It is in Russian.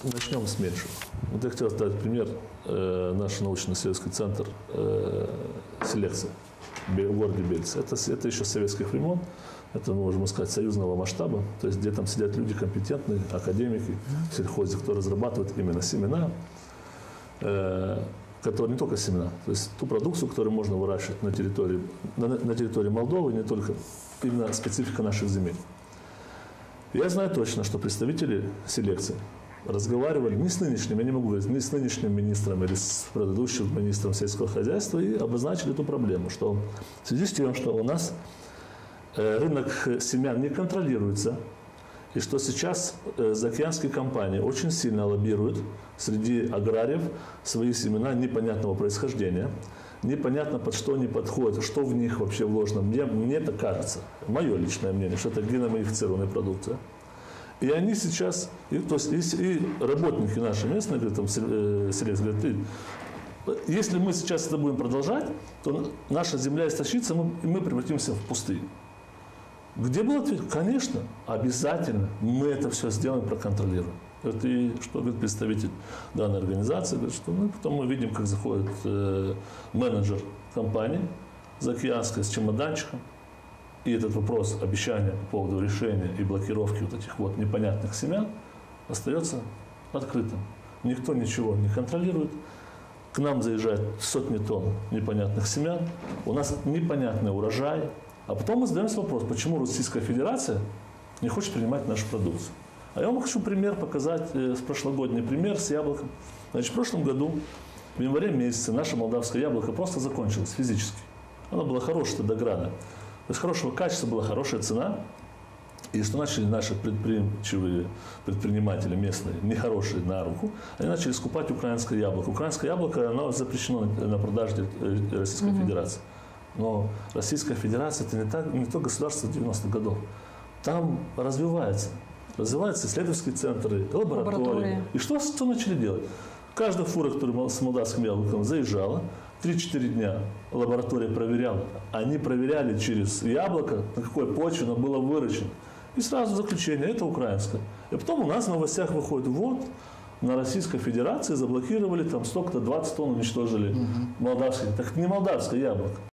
начнем с меньшего. Вот я хотел дать пример. Наш научно-исследовательский центр селекции в городе Бельце. Это еще с советских времен. Это, можно сказать, союзного масштаба. То есть, где там сидят люди компетентные, академики в сельхозе, кто разрабатывает именно семена, которые не только семена, то есть ту продукцию, которую можно выращивать на территории Молдовы, не только именно специфика наших земель. Я знаю точно, что представители селекции разговаривали не с нынешним, я не могу говорить, не с нынешним министром или с предыдущим министром сельского хозяйства и обозначили эту проблему, что в связи с тем, что у нас рынок семян не контролируется, и что сейчас заокеанские компании очень сильно лоббируют среди аграриев свои семена непонятного происхождения. Непонятно, под что они подходят, что в них вообще вложено. Мне это кажется, мое личное мнение, что это геномодифицированная продукция. И они сейчас, то есть и работники наши местные, говорят, там, селекция, говорят, если мы сейчас это будем продолжать, то наша земля истощится, и мы превратимся в пустыню. Где был ответ? Конечно, обязательно мы это все сделаем, проконтролируем. Это и что говорит представитель данной организации, говорит, что потом мы видим, как заходит менеджер компании заокеанской с чемоданчиком, и этот вопрос обещания по поводу решения и блокировки вот этих вот непонятных семян остается открытым. Никто ничего не контролирует. К нам заезжают сотни тонн непонятных семян, у нас непонятный урожай. А потом мы задаемся вопрос, почему Российская Федерация не хочет принимать нашу продукцию. А я вам хочу пример показать, прошлогодний пример с яблоком. Значит, в прошлом году, в январе месяце, наше молдавское яблоко просто закончилось физически. Оно было хорошее до грана. То есть хорошего качества, была хорошая цена. И что начали наши предприимчивые предприниматели местные, нехорошие на руку, они начали скупать украинское яблоко. Украинское яблоко, оно запрещено на продаже Российской Федерации. Но Российская Федерация – это не то государство 90-х годов. Там развиваются исследовательские центры, лаборатории. И что начали делать? Каждая фура, которая с молдавским яблоком заезжала, 3-4 дня лаборатория проверяла. Они проверяли через яблоко, на какой почве оно было выращено. И сразу заключение – это украинское. И потом у нас в новостях выходит, вот, на Российской Федерации заблокировали, там столько-то, 20 тонн уничтожили молдавские. Так это не молдавское яблоко.